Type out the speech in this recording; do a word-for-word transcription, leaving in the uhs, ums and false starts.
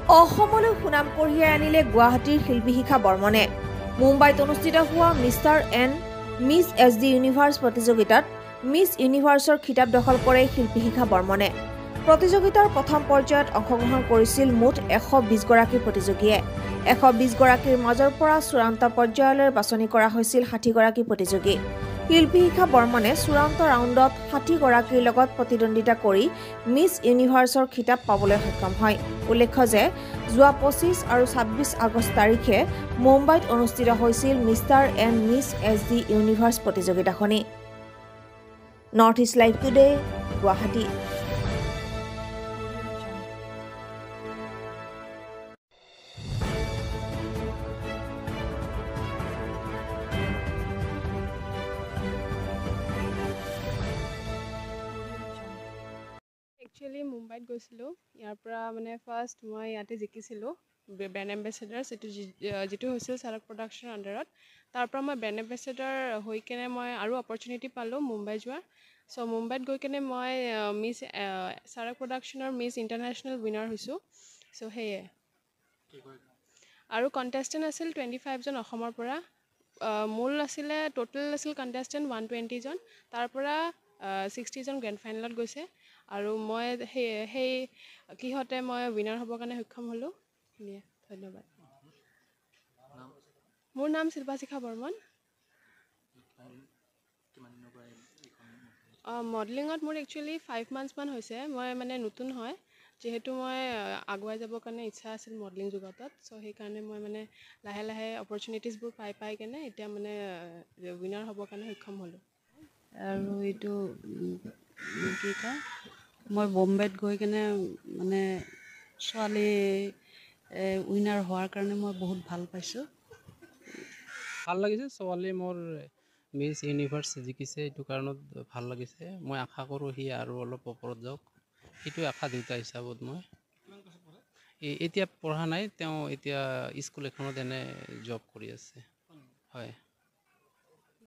অসমলৈ সুনাম কঢ়িয়াই আনিলে গুৱাহাটীৰ শিল্পী শিখা বৰ্মনে। মুম্বাইত অনুষ্ঠিত হোৱা mister and miss S D universe প্ৰতিযোগিতাত মিছ ইউনিভাৰ্ছৰ খিতাপ দখল কৰে শিল্পী শিখা বৰ্মনে। প্ৰতিযোগিতাৰ প্ৰথম পৰ্যায়ত অংশগ্ৰহণ কৰিছিল মুঠ এশ বিশ গৰাকী প্ৰতিযোগীয়ে। এশ বিশ গৰাকীৰ মাজৰ পৰা চূড়ান্ত পৰ্যায়লৈ বাছনি কৰা হৈছিল ষাঠি গৰাকী প্ৰতিযোগী। শিল্পী শিখা বৰ্মনে চূড়ান্ত ৰাউণ্ডত ষাঠি গৰাকীৰ লগত প্ৰতিদ্বন্দ্বিতা কৰি মিছ ইউনিভাৰ্ছৰ খিতাপ পাবলৈ সক্ষম হয়। উল্লেখ্য যে যোৱা পঁচিছ আৰু ছাব্বিছ আগষ্ট তাৰিখে মুম্বাইত অনুষ্ঠিত হৈছিল mister and miss S D universe প্ৰতিযোগিতাখনি। North east live today, Guwahati. Actually মুম্বাইত গৈছিলোঁ। ইয়াৰ পৰা মানে ফাৰ্ষ্ট মই ইয়াতে জিকিছিলোঁ ব্ৰেণ্ড এম্বেচেডাৰ, যিটো যিটো হৈছিল চাৰক প্ৰডাকশ্যনৰ আণ্ডাৰত। তাৰ পৰা মই ব্ৰেণ্ড এম্বেচেডাৰ হৈ কেনে মই আৰু অপৰচুনিটি পালোঁ মুম্বাই যোৱাৰ। চ' মুম্বাইত গৈ কেনে মই মিছ চাৰক প্ৰডাকশ্যনৰ মিছ ইণ্টাৰনেশ্যনেল উইনাৰ হৈছোঁ। চ' সেয়ে আৰু কণ্টেষ্টেণ্ট আছিল টুৱেণ্টি ফাইভজন অসমৰ পৰা। মূল আছিলে টোটেল আছিল কণ্টেষ্টেণ্ট ওৱান টুৱেণ্টিজন, তাৰ পৰা ছিক্সটিজন গ্ৰেণ্ড ফাইনেলত গৈছে আৰু মই সেই সেই কিহতে মই উইনাৰ হ'বৰ কাৰণে সক্ষম হ'লোঁ। সেয়ে ধন্যবাদ। মোৰ নাম শিল্পা শিখা বৰ্মন। মডেলিঙত মোৰ একচুৱেলি ফাইভ মান্থছমান হৈছে। মই মানে নতুন হয়, যিহেতু মই আগুৱাই যাবৰ কাৰণে ইচ্ছা আছিল মডেলিং জগতত। চ' সেইকাৰণে মই মানে লাহে লাহে অপৰচুনিটিছবোৰ পাই পাই কেনে এতিয়া মানে উইনাৰ হ'বৰ কাৰণে সক্ষম হ'লোঁ। আৰু এইটো কি কয়, মই বম্বেত গৈ কেনে মানে ছোৱালী উইনাৰ হোৱাৰ কাৰণে মই বহুত ভাল পাইছোঁ। ভাল লাগিছে, ছোৱালী মোৰ মিছ ইউনিভাৰ্ছ জিকিছে, এইটো কাৰণত ভাল লাগিছে। মই আশা কৰোঁ সি আৰু অলপ ওপৰত যাওক, সেইটো আশা দুটা হিচাপত মই এতিয়া পঢ়া নাই। তেওঁ এতিয়া স্কুল এখনত এনে জব কৰি আছে। হয়।